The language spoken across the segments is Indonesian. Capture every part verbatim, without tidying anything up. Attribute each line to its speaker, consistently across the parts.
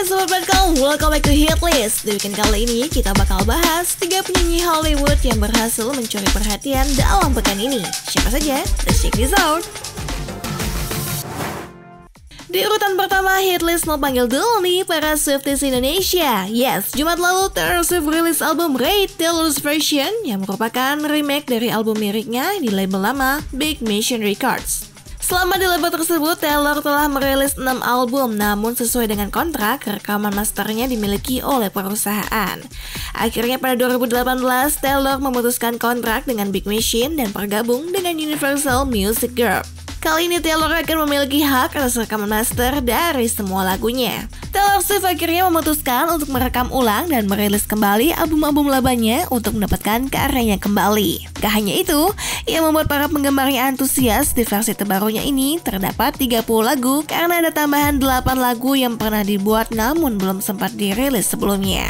Speaker 1: Hai Sobat Platcom, welcome back to Hitlist. Di weekend kali ini kita bakal bahas tiga penyanyi Hollywood yang berhasil mencuri perhatian dalam pekan ini. Siapa saja? Let's check this out. Di urutan pertama, Hitlist mau panggil dulu nih para Swifties Indonesia. Yes, Jumat lalu Taylor Swift rilis album Ray Taylor's Version yang merupakan remake dari album liriknya di label lama Big Mission Records. Selama di label tersebut, Taylor telah merilis enam album, namun sesuai dengan kontrak, rekaman masternya dimiliki oleh perusahaan. Akhirnya pada dua ribu delapan belas, Taylor memutuskan kontrak dengan Big Machine dan bergabung dengan Universal Music Group. Kali ini Taylor akan memiliki hak atas rekaman master dari semua lagunya. Taylor Swift akhirnya memutuskan untuk merekam ulang dan merilis kembali album-album labanya untuk mendapatkan karyanya kembali. Gak hanya itu, ia membuat para penggemarnya antusias di versi terbarunya ini terdapat tiga puluh lagu karena ada tambahan delapan lagu yang pernah dibuat namun belum sempat dirilis sebelumnya.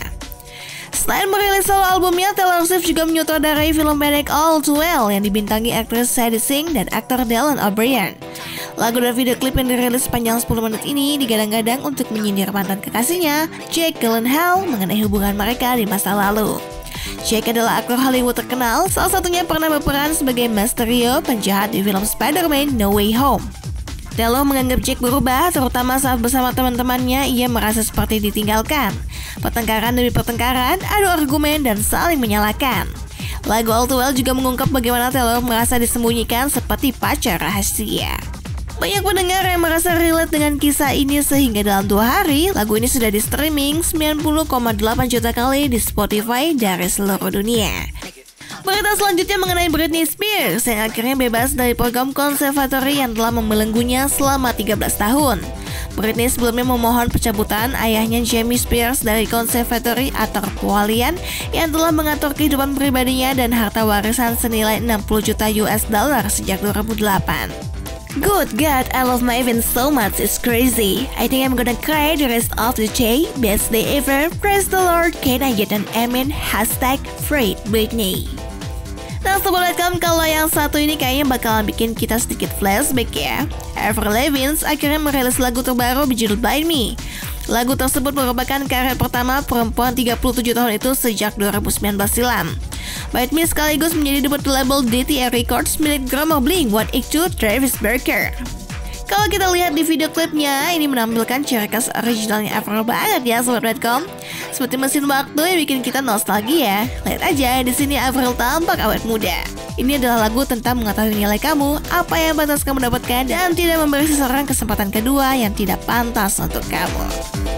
Speaker 1: Selain merilis solo albumnya, Taylor Swift juga menyutradarai film pendek All Too Well yang dibintangi aktris Sadie Sink dan aktor Dylan O'Brien. Lagu dan video klip yang dirilis sepanjang sepuluh menit ini digadang-gadang untuk menyindir mantan kekasihnya, Jake Gyllenhaal, mengenai hubungan mereka di masa lalu. Jake adalah aktor Hollywood terkenal, salah satunya pernah berperan sebagai Mysterio, penjahat di film Spider-Man No Way Home. Taylor menganggap Jake berubah, terutama saat bersama teman-temannya ia merasa seperti ditinggalkan. Pertengkaran demi pertengkaran, adu argumen, dan saling menyalahkan. Lagu All Too Well juga mengungkap bagaimana Taylor merasa disembunyikan seperti pacar rahasia. Banyak pendengar yang merasa relate dengan kisah ini sehingga dalam dua hari, lagu ini sudah di streaming sembilan puluh koma delapan juta kali di Spotify dari seluruh dunia. Berita selanjutnya mengenai Britney Spears yang akhirnya bebas dari program konservatori yang telah membelenggunya selama tiga belas tahun. Britney sebelumnya memohon pencabutan ayahnya Jamie Spears dari konservatori atau perwalian yang telah mengatur kehidupan pribadinya dan harta warisan senilai enam puluh juta U S dollar sejak dua ribu delapan. Good God, I love my event so much, it's crazy. I think I'm gonna cry the rest of the day. Best day ever, praise the Lord, can I get an amen? Hashtag Free Britney. Nah Sobat Platcom, kalau yang satu ini kayaknya bakalan bikin kita sedikit flashback ya. Avril Lavigne akhirnya merilis lagu terbaru berjudul By Me. Lagu tersebut merupakan karya pertama perempuan tiga puluh tujuh tahun itu sejak dua ribu sembilan belas silam. By Me sekaligus menjadi debut label D T A Records milik drummer Blink one eighty-two Travis Barker. Kalau kita lihat di video klipnya, ini menampilkan ciri khas originalnya Avril banget ya Sobat Platcom. Seperti mesin waktu yang bikin kita nostalgia. Lihat aja, di sini Avril tampak awet muda. Ini adalah lagu tentang mengetahui nilai kamu, apa yang pantas kamu dapatkan, dan tidak memberi seseorang kesempatan kedua yang tidak pantas untuk kamu.